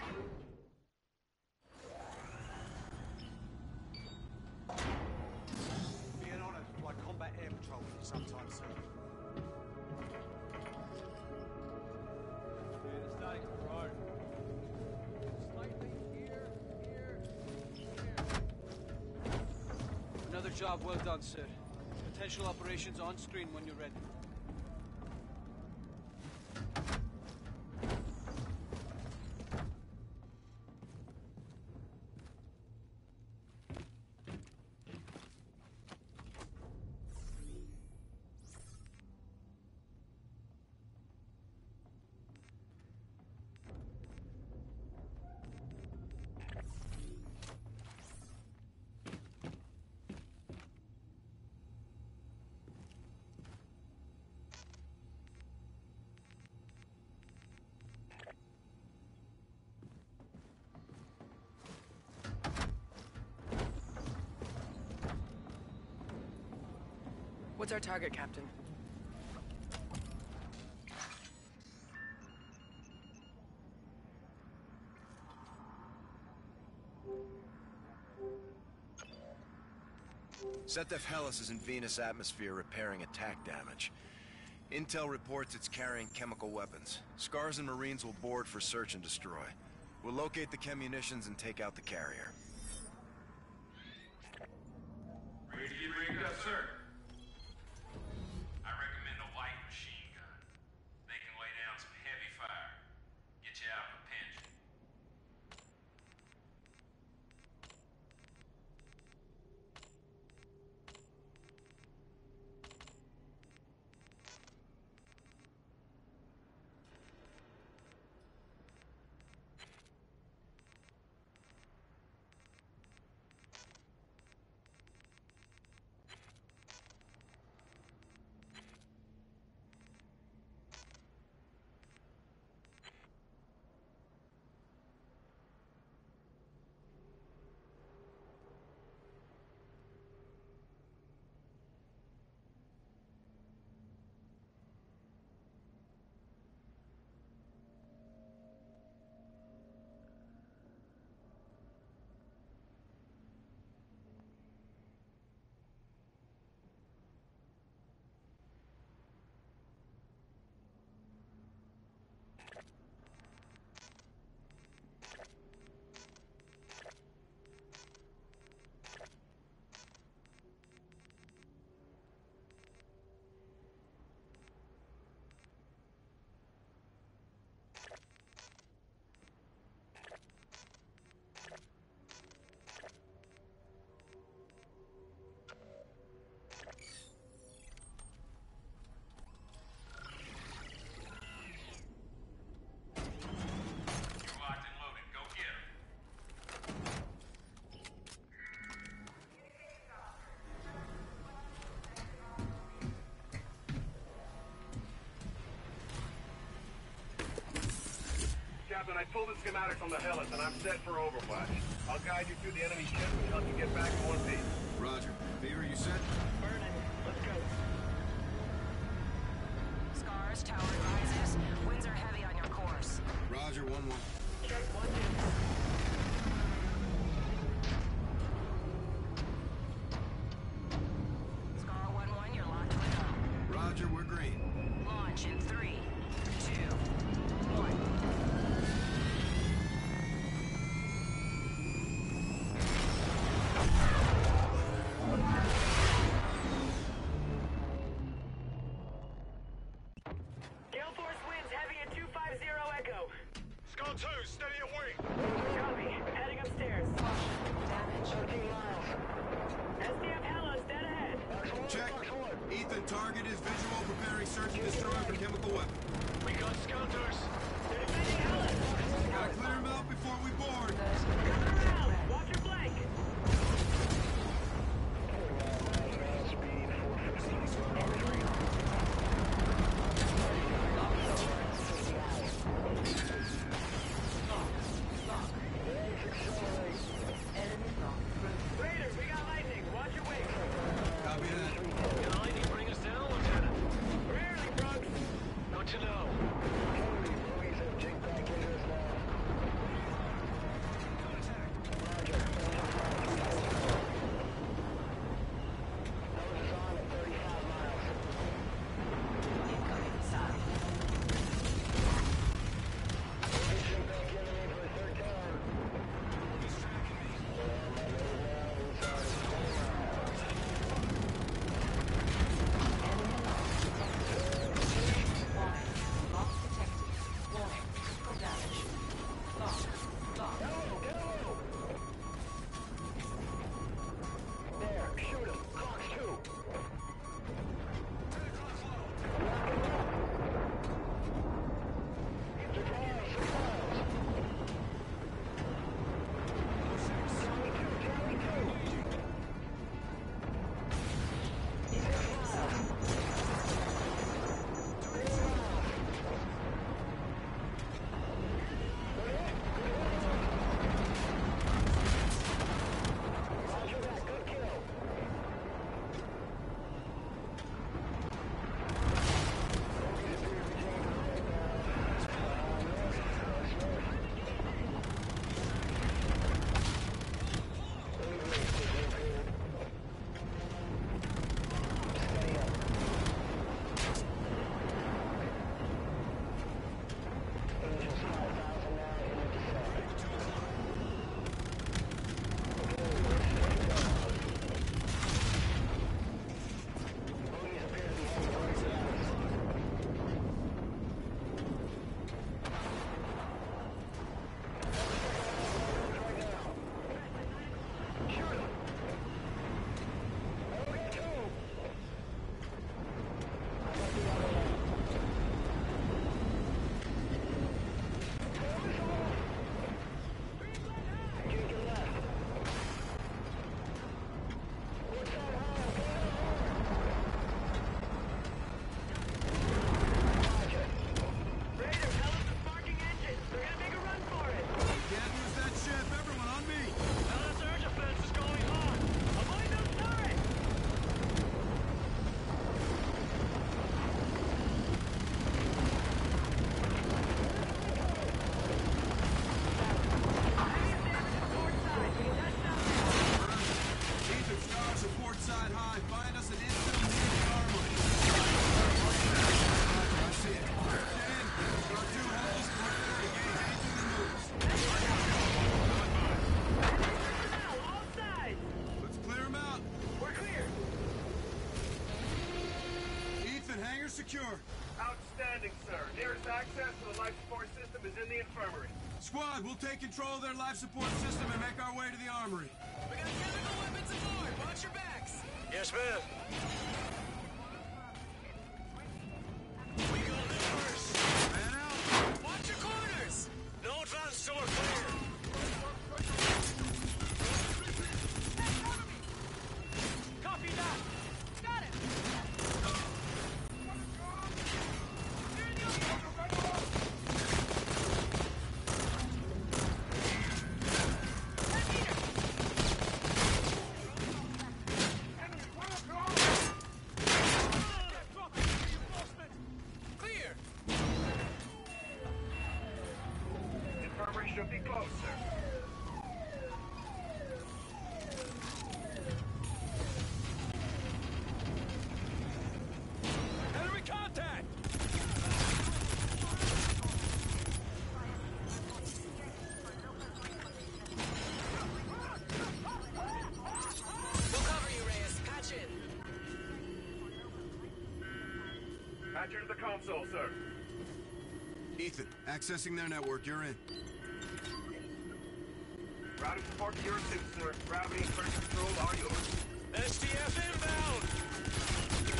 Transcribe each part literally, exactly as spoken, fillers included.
Being honoured by combat air patrol with you sometime soon. Yeah, the static, right. Slightly here, here, here. Another job well done, sir. Potential operations on screen when you're ready. What's our target, Captain? Setef Hellas is in Venus atmosphere repairing attack damage. Intel reports it's carrying chemical weapons. Scars and Marines will board for search and destroy. We'll locate the chemunitions and take out the carrier. Ready to get rigged up, sir? I recommend a light machine gun. They can lay down some heavy fire. Get you out of a pinch. Captain, I pulled the schematic from the Hellas, and I'm set for Overwatch. I'll guide you through the enemy ship and help you get back in one piece. Roger. Beaver, you set? Burning. Let's go. Scars, tower rises. Winds are heavy on your course. Roger, one one. Check one, two. Scar one one, you're locked to the go. Roger, we're green. Launch in three, two, one. Gale Force winds heavy at two five zero Echo. Skull two, steady at wing. Copy. Heading upstairs. Damage. thirteen miles. S D F Hellas, dead ahead. Check. Ethan, target is visual, preparing search and destroy for chemical weapon. We got scouters. They're defending Hellas. Gotta clear them out before we board. Gun around. Watch your flank. Raiders, we got lightning. Watch your wing. Copy that. Can lightning bring us down, Lieutenant? Rarely, Brooks. Good to know. secure. Outstanding, sir. Nearest access to the life support system is in the infirmary. Squad, we'll take control of their life support system and make our way to the armory. We got chemical weapons aboard. Watch your backs. Yes, ma'am. We go there first. Man out! Watch your corners. No advance till we're clear. Copy that. Got it. Clear. Infirmary should be close, sir. Enemy contact. We'll cover you, Reyes. Patch in. Patch into the console, sir. Ethan, accessing their network, you're in. Routing support to your suit, sir. Gravity and pressure control are yours. S T F inbound.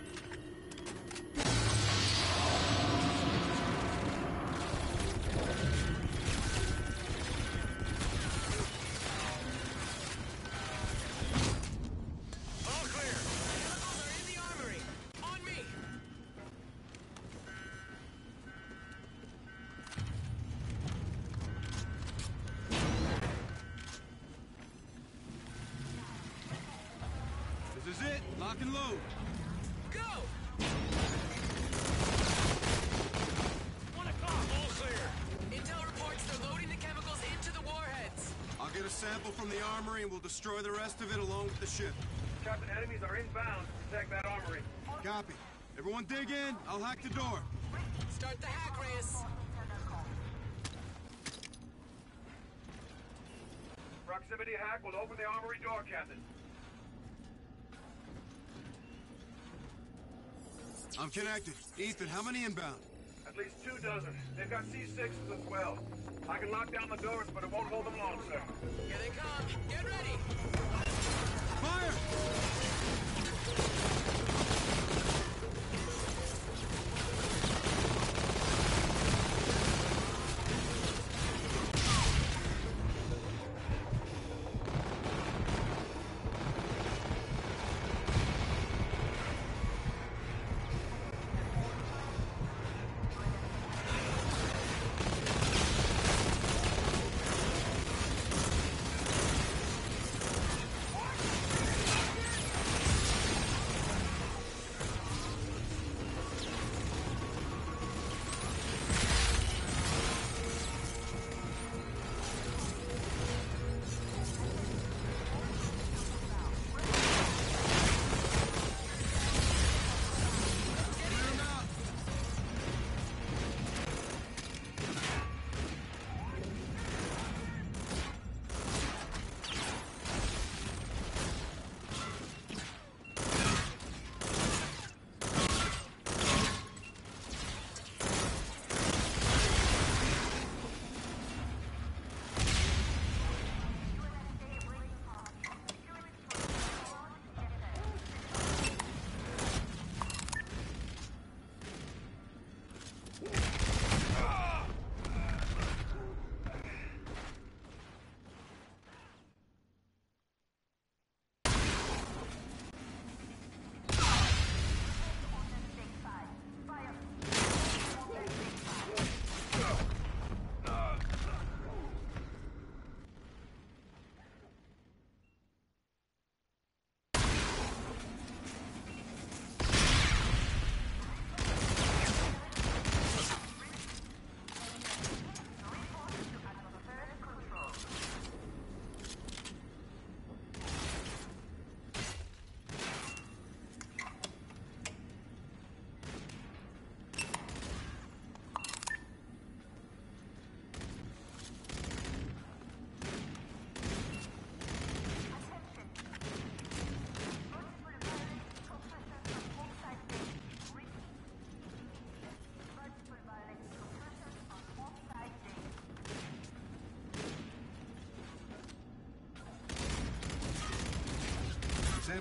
All clear. Chemicals are in the armory. On me. This is it. Lock and load. Go. One o'clock. All clear. Intel reports they're loading the chemicals into the warheads. I'll get a sample from the armory and we'll destroy the rest of it along with the ship. Captain, enemies are inbound to protect that armory. Copy. Everyone dig in. I'll hack the door. Start the hack, Reyes. Proximity hack will open the armory door, Captain. I'm connected. Ethan, how many inbound? At least two dozen. They've got C sixes as well. I can lock down the doors, but it won't hold them long, sir. Here they come. Get ready. Fire!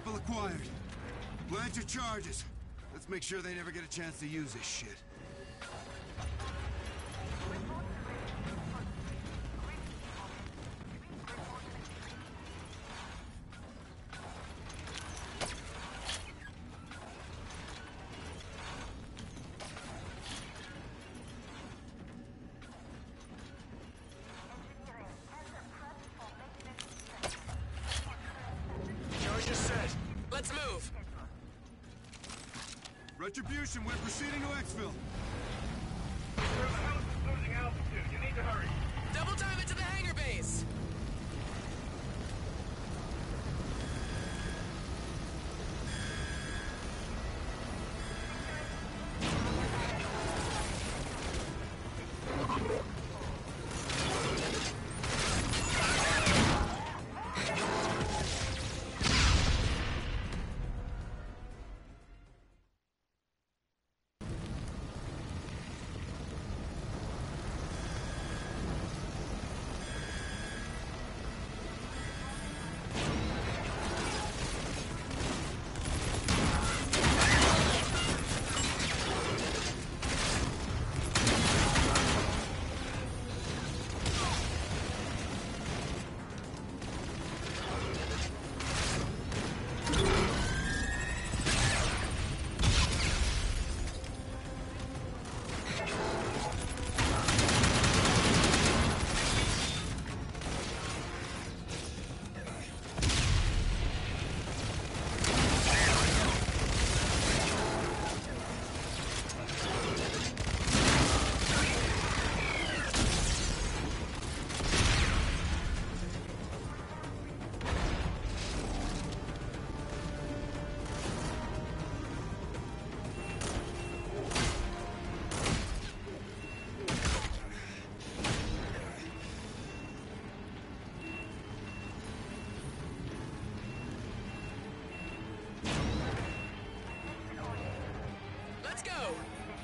Sample acquired. Plant your charges. Let's make sure they never get a chance to use this shit. Charges set. Let's move. Retribution, we're proceeding to exfil. Sir, the house is losing altitude. You need to hurry. Double time it to the hangar base. Let's go.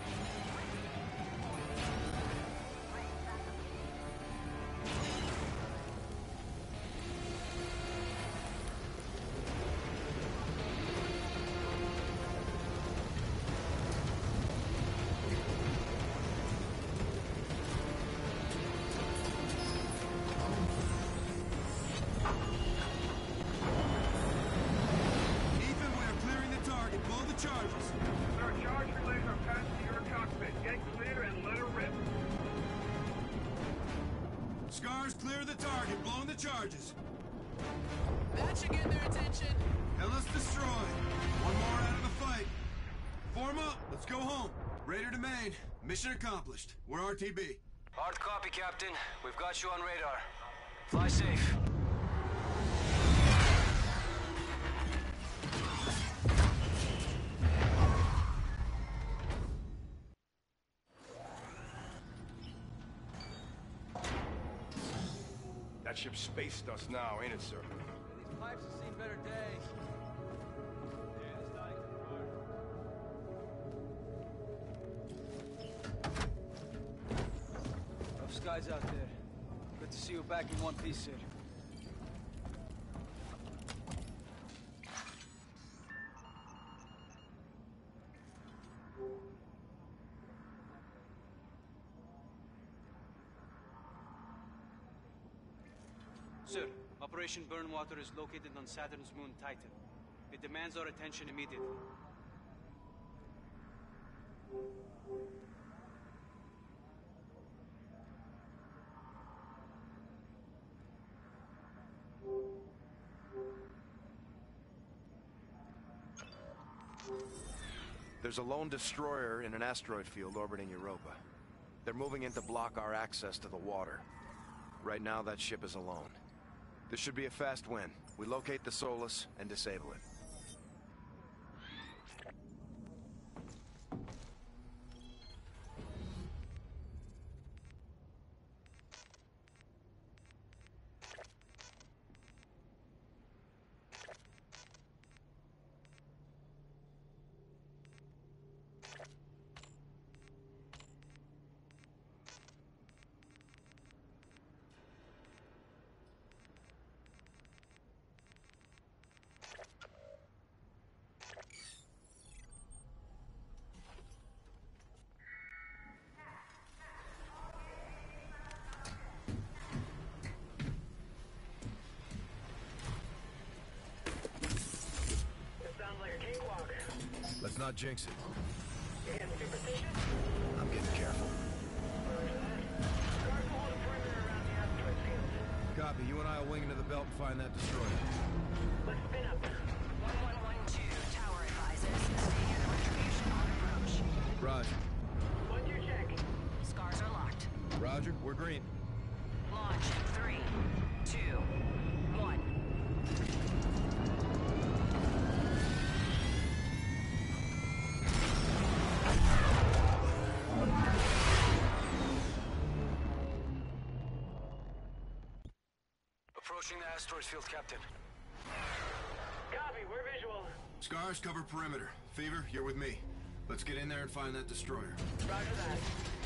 Ethan, we are clearing the target. Blow the charges. Sir, charge relays are passed to your cockpit. Get clear and let her rip. Scars, clear the target. Blowing the charges. That should get their attention. Hellas destroyed. One more out of the fight. Form up. Let's go home. Raider to main. Mission accomplished. We're R T B. Hard copy, Captain. We've got you on radar. Fly safe. That ship spaced us now, ain't it, sir? These pipes have seen better days. Rough skies out there. Good to see you back in one piece, sir. Sir, Operation Burnwater is located on Saturn's moon Titan. It demands our attention immediately. There's a lone destroyer in an asteroid field orbiting Europa. They're moving in to block our access to the water. Right now, that ship is alone. This should be a fast win. We locate the Solus and disable it. Let's not jinx it. You getting superstitious? I'm getting careful. Guards will hold a perimeter around the asteroid field. Copy. You and I will wing into the belt and find that destroyer. Let's spin up. one one one two, tower advises. Staying at the retribution on approach. Roger. One two check. Scars are locked. Roger. We're green. Launch in three, two, one. Approaching the asteroid field, Captain. Copy, we're visual. Scars, cover perimeter. Fever, you're with me. Let's get in there and find that destroyer. Roger that.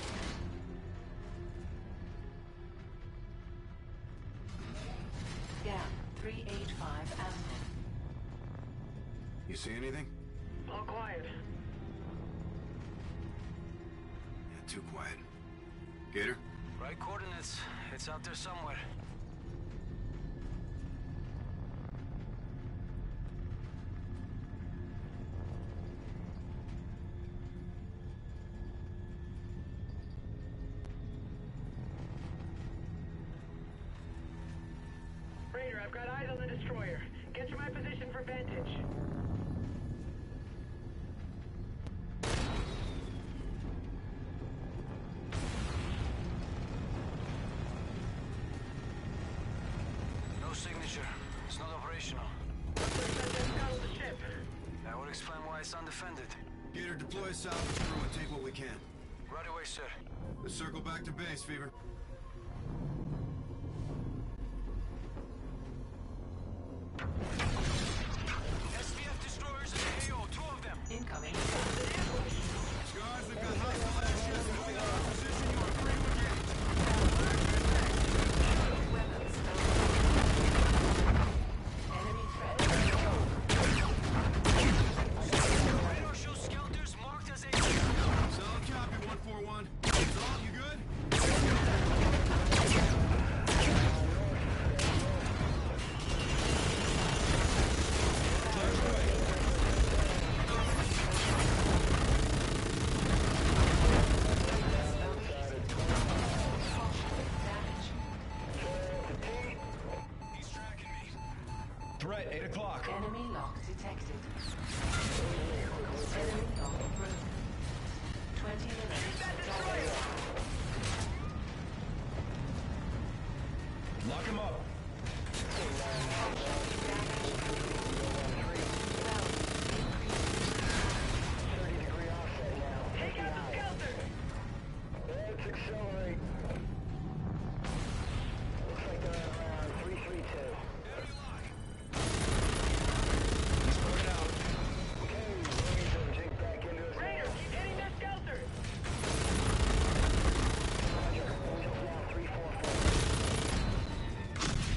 Gap three eight five Admin. You see anything? All quiet. Yeah, too quiet. Gator? Right coordinates. It's out there somewhere. Raider, I've got eyes on the destroyer. Get to my position for vantage. No signature. It's not operational. Looks like that scuttled the ship. That would explain why it's undefended. Gator, deploy a salvage crew and take what we can. Right away, sir. Let's circle back to base, Fever. S D F destroyers in the A O, two of them. Incoming. Scars, we've got hostile airships moving on our position. You are free to engage. Weapons. Enemy threat. Radar shows skelters marked as A O. Solid copy, one four one. Salt, you good? He's tracking me. Threat, eight o'clock. Enemy lock detected. Enemy lock broken. Twenty minutes. Lock him up. Take out the skelter! Let's accelerate. Looks like they're around three three two. He's moving out. Okay, ready to jig back into us Raider, now. keep hitting that skelter! Roger. Angels now three four four.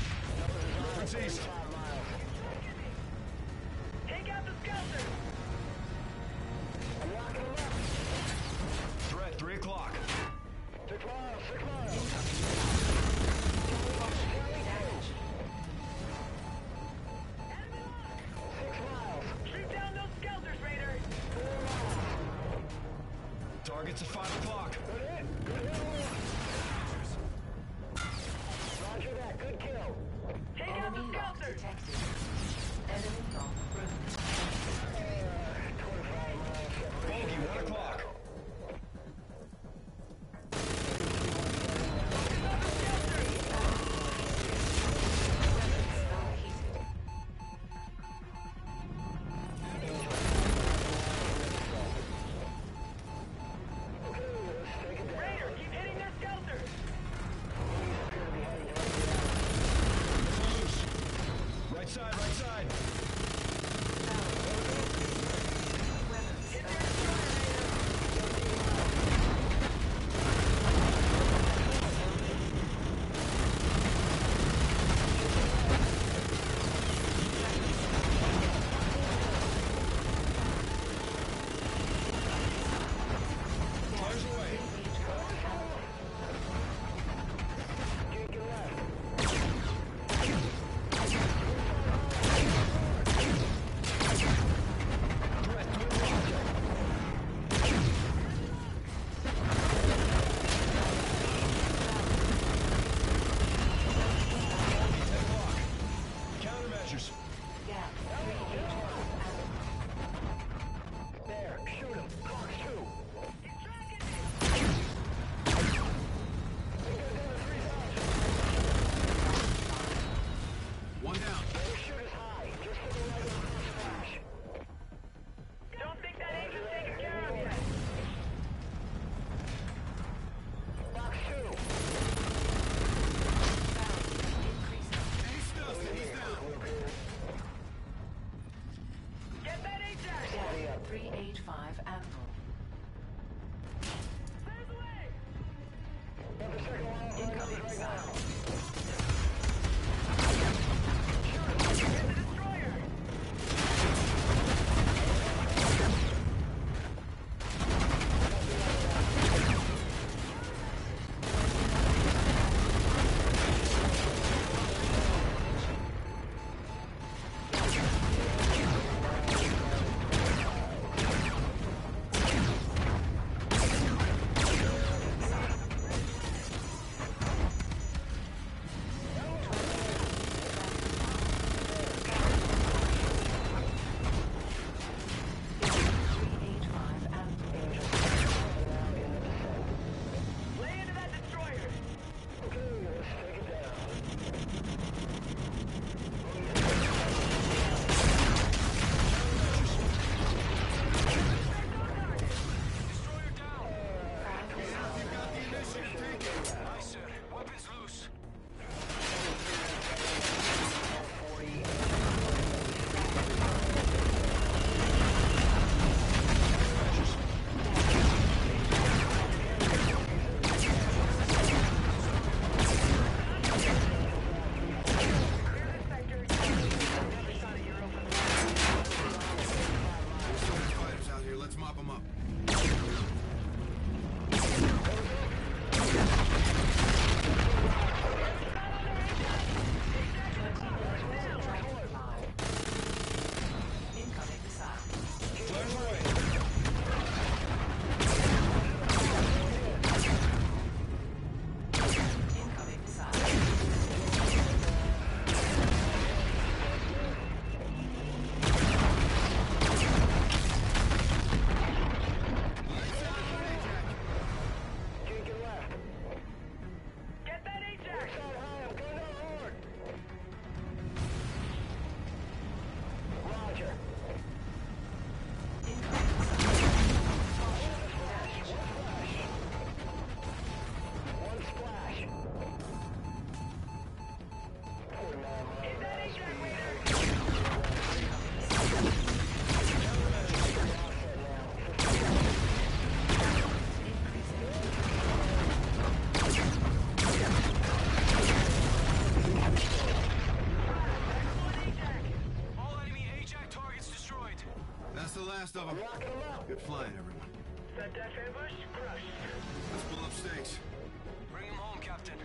most of them. Locking them up. Good flying, everyone. Set that ambush. Crushed. Let's pull up stakes. Bring him home, Captain.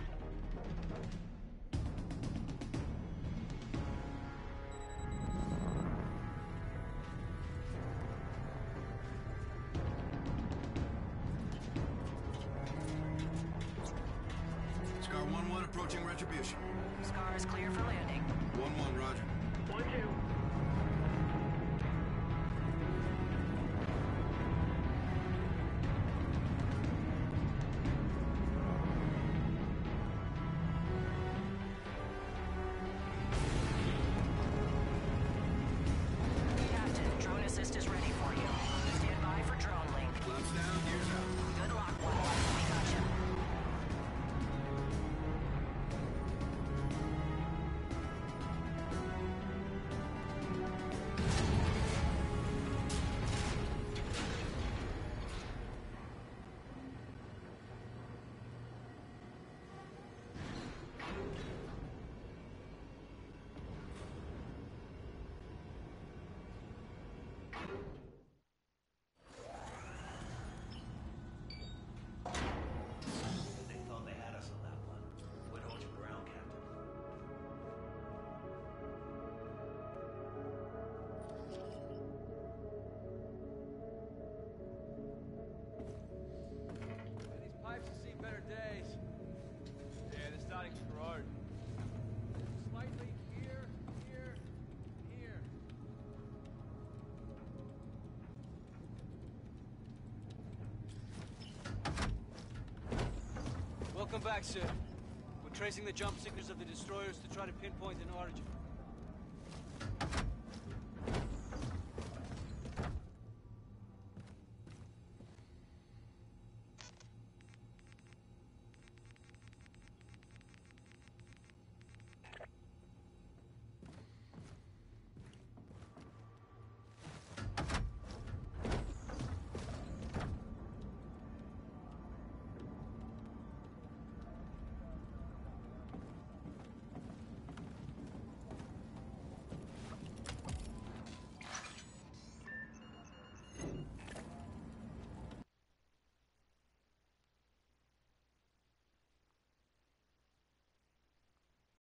Scar one one approaching retribution. Scar is clear for landing. one one, roger. One, two. Captain, drone assist is ready for you. Stand by for drone link. Flaps down, gears out. Good luck, one one. We gotcha. They thought they had us on that one. We'd hold your ground, Captain. These pipes have seen better days. Yeah, they're starting to corrode. Slightly here, here, here. Welcome back, sir. We're tracing the jump signals of the destroyers to try to pinpoint an origin.